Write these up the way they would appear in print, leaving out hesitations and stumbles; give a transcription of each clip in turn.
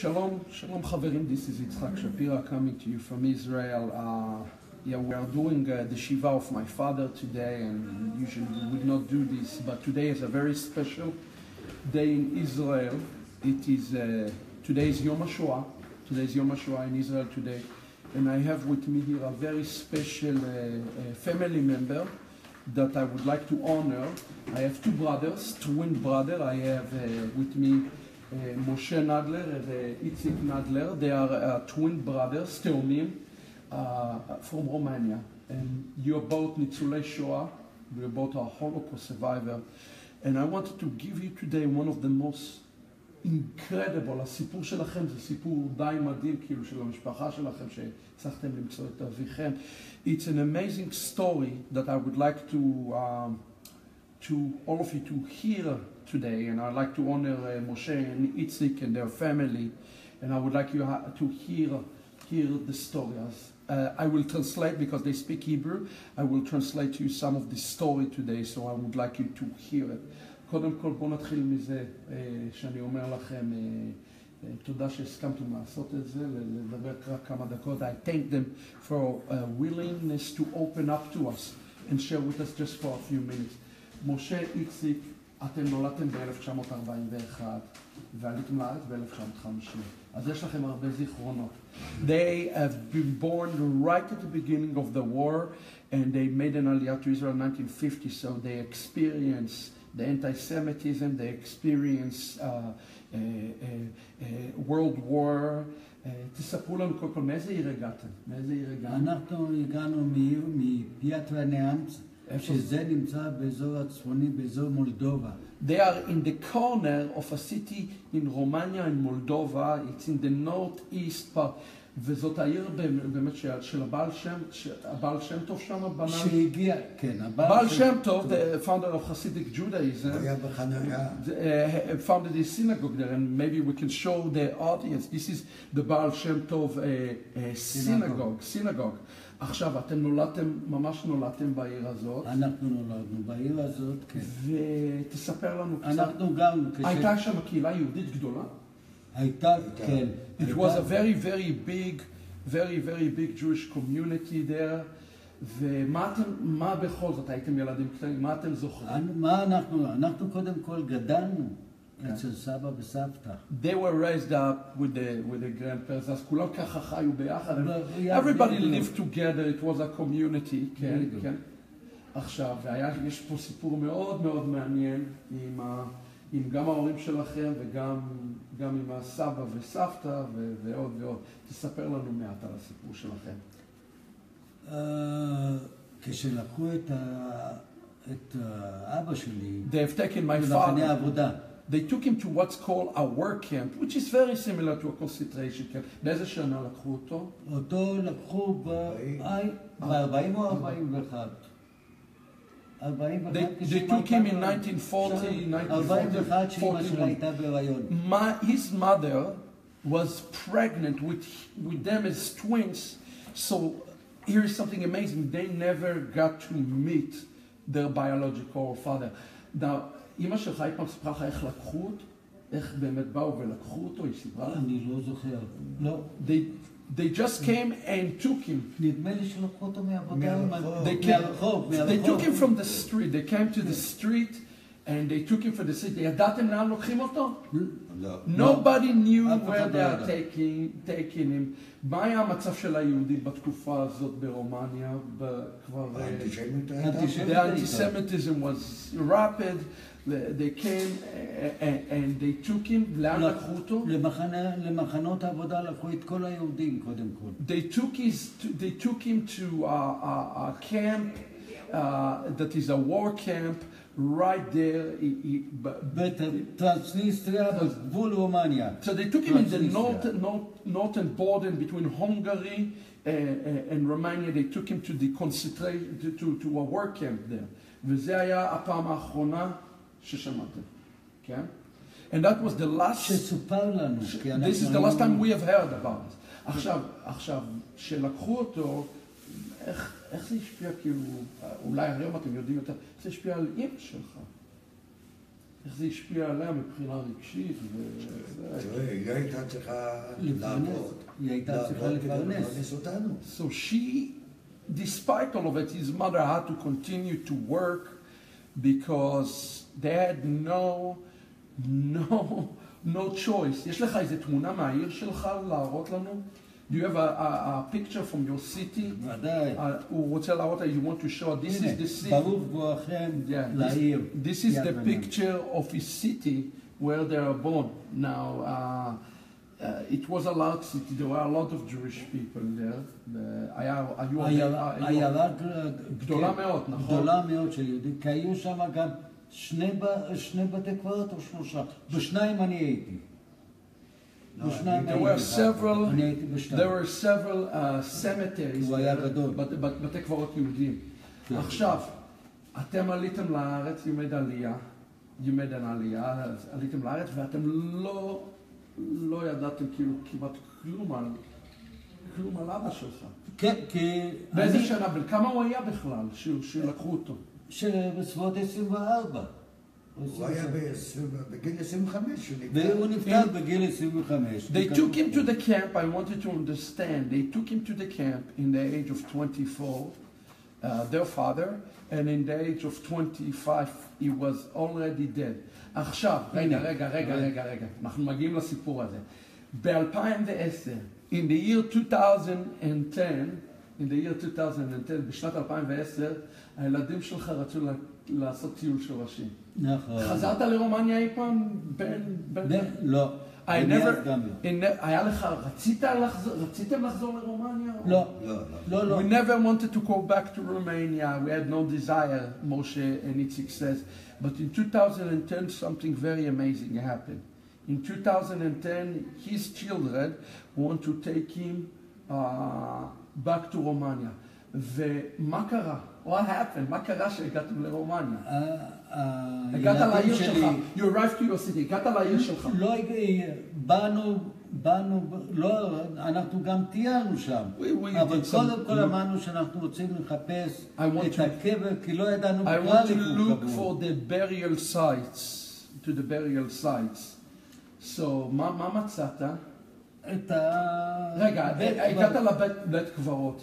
Shalom, Shalom Chaverim, this is Yitzhak Shapira coming to you from Israel. Yeah, we are doing the Shiva of my father today, and usually we would not do this, but today is a very special day in Israel. It is, today is Yom HaShoah. Today is Yom HaShoah in Israel today. And I have with me here a very special family member that I would like to honor. I have two brothers, twin brother. I have with me Moshe Nadler and Nadler. They are twin brothers, Teomim, from Romania. And you're both Nitzulei Shoah. We're both a Holocaust survivor. And I wanted to give you today one of the most incredible, הסיפור שלכם זה סיפור די מדהים, כאילו של המשפחה שלכם שהצלחתם למצוא את אביכם. It's an amazing story that I would like to all of you to hear today, and I'd like to honor Moshe and Itzik and their family, and I would like you to hear the story. I will translate because they speak Hebrew. I will translate to you some of the story today, so I would like you to hear it. קודם כל בואו נתחיל מזה שאני אומר לכם תודה שהסכמתם לעשות את זה, לדבר רק כמה דקות. I thank them for willingness to open up to us and share with us just for a few minutes. משה, איציק, אתם נולדתם ב-1941 ועליתם לארץ ב-1950. אז יש לכם הרבה זיכרונות. They have been born right at the beginning of the war and they made an aliyah to Israel in 1950, so they experienced the anti-Semitism, they experienced World War. תספרו לנו קודם כל, מאיזה עיר הגעתם? מאיזה עיר הגענו? אנחנו הגענו מפיאטרניאנץ, שזה נמצא באזור הצפוני, באזור מולדובה. They are in the corner of a city in Romania, in Moldova. It's in the northeast part. וזאת העיר באמת של הבעל שם טוב שם בנה. שהגיע, כן. בעל שם טוב, the founder of Hasidic Judaism, היה בחניה. founded a synagogue there, and maybe we can show the audience. This is the בעל שם טוב synagogue. עכשיו, אתם נולדתם, ממש נולדתם בעיר הזאת. אנחנו נולדנו בעיר הזאת, כן. ותספר לנו קצת. אנחנו גם... הייתה שם קהילה יהודית גדולה? הייתה, כן. It was a very big Jewish community there. ומה בכל זאת, הייתם ילדים קטנים, מה אתם זוכרים? מה אנחנו קודם כל גדלנו אצל סבא וסבתא. They were raised up with the grandparents, אז כולם ככה חיו ביחד. Everybody lived together, it was a community, כן, כן. עכשיו, יש פה סיפור מאוד מאוד מעניין עם גם ההורים שלכם וגם עם הסבא וסבתא ועוד ועוד. תספר לנו מעט על הסיפור שלכם. כשלקחו את אבא שלי, They've taken my למחנה העבודה. They took him to what's called a work camp, which is very similar to a concentration camp. באיזה שנה לקחו אותו? אותו לקחו ב-40 או 41. They took him in 1940, 1941. His mother was pregnant with them as twins. So here is something amazing. They never got to meet their biological father. Now, אמא שלך אי פעם סיפרה לך איך לקחו אותו? איך באמת באו ולקחו אותו? היא סיפרה לך? אני לא זוכר. לא. They just came and took him. נדמה לי שלקחו אותו מהעבודה. מהרחוב. They took him from the street. They came to the street and they took him from the street. ידעתם לאן לוקחים אותו? לא. Nobody knew where they are taking him. מה היה המצב של היהודים בתקופה הזאת ברומניה? The anti-Semitism was rapid. They came and they took him, לאן לקחו אותו? למחנות העבודה לקחו את כל היהודים קודם כל. They took him to a camp that is a war camp right there. בטרנסניסטריה, בגבול רומניה. So they took him in the northern border between Hungary and Romania. They took him to the concentration, to a war camp there. וזה היה הפעם האחרונה ששמעתם, כן? And that was the last... שסופר לנו. This is the last time we have heard about it. עכשיו, שלקחו אותו, איך זה השפיע, כאילו, אולי היום אתם יודעים יותר, זה השפיע על אמא שלך. איך זה השפיע עליה מבחינה רגשית וזה. תראה, היא הייתה צריכה לעבוד. היא הייתה צריכה לפרנס אותנו. So she, despite all of it, his mother had to continue to work because they had no choice. יש לך איזה תמונה מהעיר שלך להראות לנו? Do you have a picture from your city? ודאי. הוא רוצה להראות, you want to show, this is the city. ברוך בואכם לעיר. This is the picture of his city where they are born. Now, it was a large city, there were a lot of Jewish people there. עיירה גדולה מאוד, נכון? גדולה מאוד של יהודים, כי היו שם גם שני בתי קברות או שלושה. בשניים אני הייתי. There were several cemeteries, בתי קברות יהודים. עכשיו, אתם עליתם לארץ, עליתם לארץ, ואתם לא ידעתם כאילו כמעט כלום על אבא שלך. כן, כי... באיזה שנה, כמה הוא היה בכלל, שלקחו אותו? בסביבות 24. הוא היה בגיל 25. והוא נפטר בגיל 25. They took him to the camp, I wanted to understand, they took him to the camp in the age of 24, their father, and in the age of 25 he was already dead. עכשיו, רגע, אנחנו מגיעים לסיפור הזה. ב-2010, in the year 2010, בשנת 2010, הילדים שלך רצו לעשות טיול שורשים. נכון. חזרת לרומניה אי פעם? לא. היה לך, רציתם לחזור לרומניה? לא. We never wanted to go back to Romania. We had no desire, Moshe and Itzik says. But in 2010, something very amazing happened. In 2010, his children want to take him back to Romania. ומה קרה? What happened? מה קרה שהגעתם לרומניה? הגעת לעיר שלך. You arrived to your city. הגעת לעיר שלך. לא, באנו, לא, אנחנו גם טיילנו שם. אבל קודם כל אמרנו שאנחנו רוצים לחפש את הקבר, כי לא ידענו בכלל I want to look for the burial sites. So, מה מצאת? רגע, הגעת לבית קברות.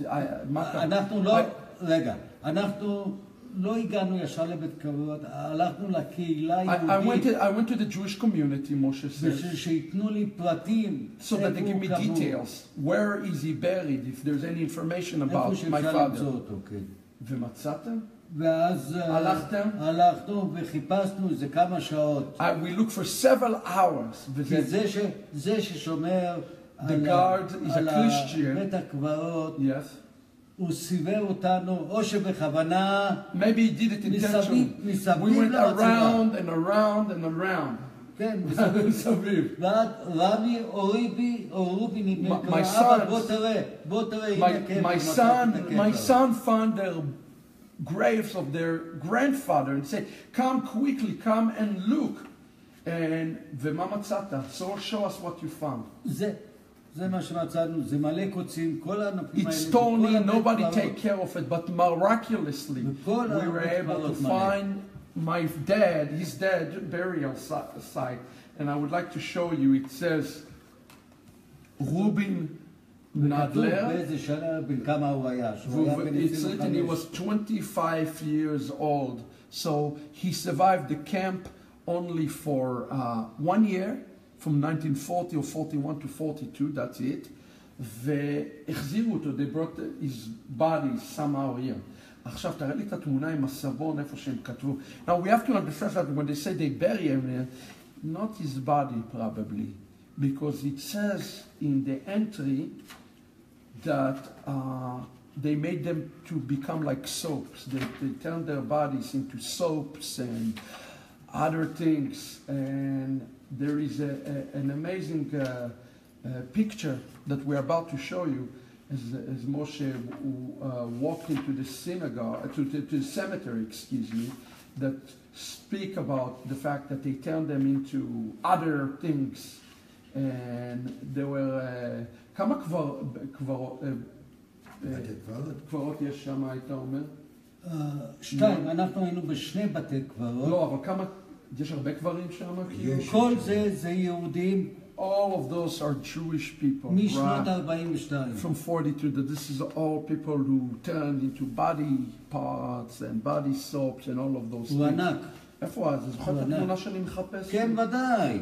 אנחנו לא הגענו ישר לבית קברות, הלכנו לקהילה היהודית. I went to the Jewish community, Moshe says. שיתנו לי פרטים. So that they give me details. Where is he buried, if there's any information about my father. ומצאתם? ואז הלכנו וחיפשנו איזה כמה שעות. We looked for several hours. כי זה ששומר על בית הקברות, הוא סיבב אותנו, או שבכוונה, maybe he did it intentionally. We went around and around and around. כן, מסביב. ועד רבי אורובי נדמה, אבא בוא תראה, my son found their graves of their grandfather and said, come quickly, come and look. And ומה מצאת? So show us what you found. זה מה שמצאנו, זה מלא קוצים, כל הנפים האלה. It's stony, nobody take care of it, but miraculously we were able to find his dad burial site. And I would like to show you, it says, Reuben Nadler. It's written he was 25 years old. So he survived the camp only for 1 year, from 1940 or 41 to 42, that's it. והחזירו אותו, they brought his body somehow here. עכשיו תראה לי את התמונה עם הסבון, איפה שהם כתבו. Now we have to understand that when they say they bury him, not his body probably, because it says in the entry that they made them to become like soaps. They turned their bodies into soaps and other things. And there is an amazing picture that we're about to show you as Moshe walked into the synagogue, to the cemetery, that speak about the fact that they turned them into other things. And there were כמה קברות יש שם, היית אומר? 2, אנחנו היינו בשני בתי קברות. לא, אבל כמה יש הרבה קברים שם? כל זה יהודים. All of those are Jewish people. משנות 42. From 42, this is all people who turned into body parts and body soaps and all of those things. הוא ענק. איפה אז? זוכר את התמונה שאני מחפש? כן, ודאי.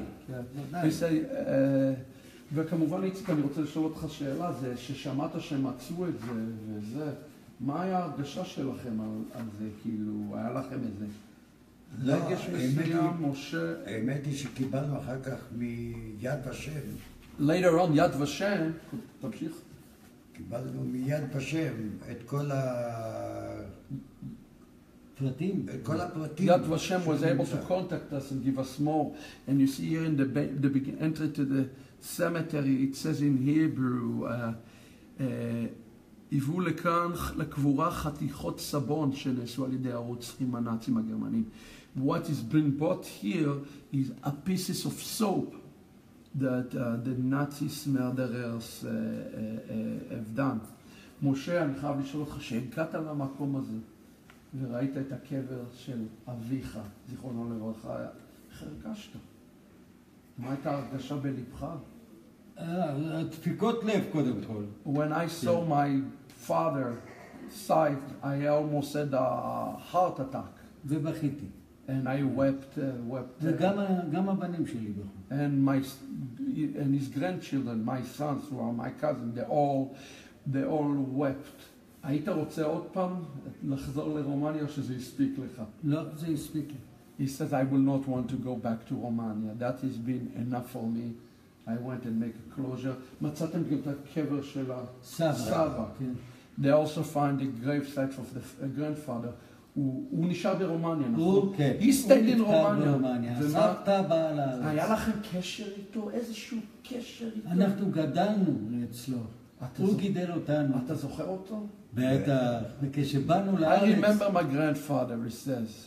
וכמובן, איציק, אני רוצה לשאול אותך שאלה, זה ששמעת שמצאו את זה וזה, מה היה ההרגשה שלכם על זה? כאילו, היה לכם איזה רגש מסוים, משה? האמת היא שקיבלנו אחר כך מיד ושם. Later on, יד ושם, תמשיך. קיבלנו מיד ושם את כל הפרטים. Yad Vashem was able to contact us and give us more. And you see here in the entry to the cemetery, it says in Hebrew, היוו לכאן לקבורה חתיכות סבון שנעשו על ידי הרוצחים הנאצים הגרמנים. What is being brought here is a pieces of soap that the Nazis murderers have done. משה, אני חייב לשאול אותך, שהגעת למקום הזה וראית את הקבר של אביך, זיכרונו לברכה, איך הרגשת? מה הייתה הרגשה בלבך? דפיקות לב קודם כל. When I saw my father sight, I almost had a heart attack. ובכיתי. And I wept. וגם הבנים שלי בכו. And his grandchildren, my sons, who are my cousins, they all wept. היית רוצה עוד פעם לחזור לרומניה או שזה הספיק לך? לא, זה הספיק לי. He says, I will not want to go back to Romania. That has been enough for me. I went and make a closure. מצאתם גם את הקבר של הסבא. They also find the grave site of the grandfather. הוא נשאר ברומניה, נכון? He stayed in Romania. סבתא באה לארץ. היה לכם קשר איתו? איזשהו קשר איתו? אנחנו גדלנו אצלו. הוא גידל אותנו. אתה זוכר אותו? בטח. וכשבאנו לארץ... I remember my grandfather, he says.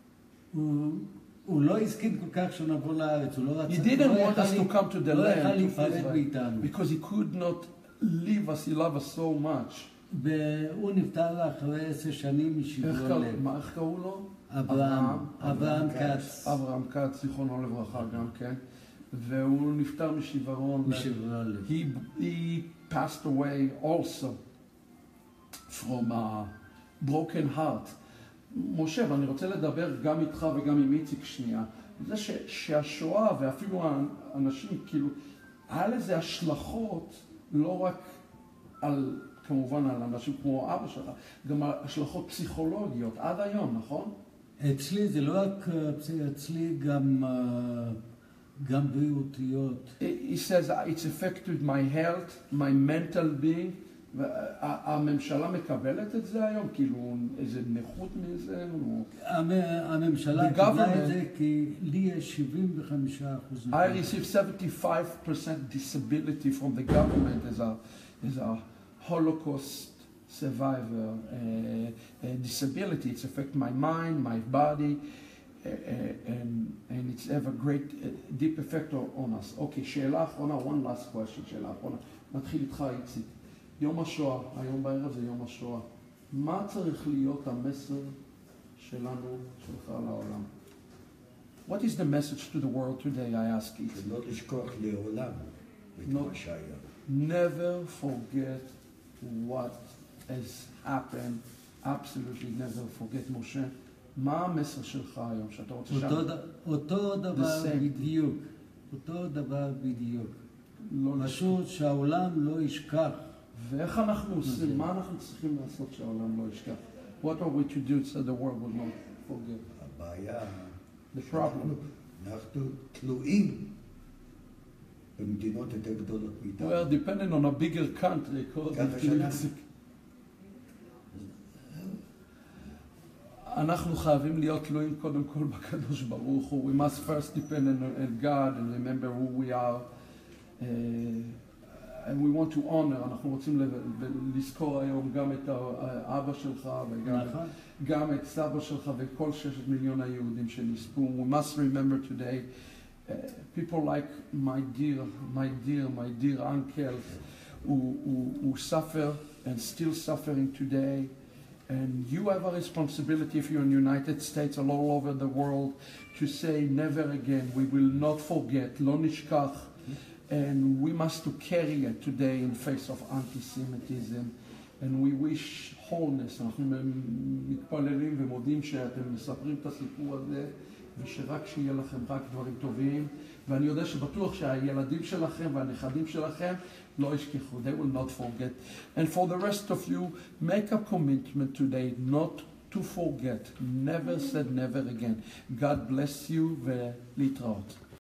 הוא לא הסכים כל כך שנבוא לארץ. הוא לא רצה... He didn't want us to come to the land. לא יכל להיפרד מאיתנו. Because he could not leave us, he loved us so much. והוא נפטר אחרי 10 שנים משברון לב. איך קראו לו? אברהם כץ. אברהם כץ, זיכרונו לברכה גם כן. והוא נפטר משברון לב. He passed away also from a broken heart. משה, ואני רוצה לדבר גם איתך וגם עם איציק שנייה. זה שהשואה ואפילו האנשים, כאילו, היה לזה השלכות לא רק על... כמובן על אנשים כמו אבא שלך, גם השלכות פסיכולוגיות, עד היום, נכון? אצלי זה לא רק אצלי, גם בריאותיות. He says, it's affected my health, my mental being, הממשלה מקבלת את זה היום? כאילו, איזה נכות מזה? הממשלה קיבלה את זה כי לי יש 75%. I receive 75% disability from the government as a Holocaust survivor disability. It's affect my mind, my body, and it's have a great deep effect on us. Okay, שאלה אחרונה, one last question, שאלה אחרונה. נתחיל איתך, איציק. יום השואה, היום בערב זה יום השואה. מה צריך להיות המסר שלנו, שלך לעולם? What is the message to the world today, I ask it? לא לשכוח לעולם את מה שהיה. Never forget what has happened. Absolutely never forget, משה. מה המסר שלך היום שאתה רוצה שם? אותו דבר בדיוק. אותו דבר בדיוק. פשוט שהעולם לא ישכח. ואיך אנחנו עושים? מה אנחנו צריכים לעשות שהעולם לא ישכח? What are we to do so the world will not forget? הבעיה, the problem. אנחנו תלויים במדינות יותר גדולות מאיתנו. We are dependent on a bigger country called Mexico. אנחנו חייבים להיות תלויים קודם כל בקדוש ברוך הוא. We must first depend on God and remember who we are. And we want to honor, אנחנו רוצים לזכור היום גם את האבא שלך וגם את סבא שלך וכל 6 מיליון היהודים שנספו. We must remember today people like my dear uncle who suffer and still suffering today. And you have a responsibility if you're in the United States and all over the world to say never again. We will not forget, לא נשכח. And we must to carry it today in face of anti-Semitism. And we wish wholeness. אנחנו מתפללים ומודים שאתם מספרים את הסיפור הזה, ושרק שיהיה לכם רק דברים טובים. ואני יודע שבטוח שהילדים שלכם והנכדים שלכם לא ישכחו. They will not forget. And for the rest of you, make a commitment today not to forget. Never said never again. God bless you ולהתראות.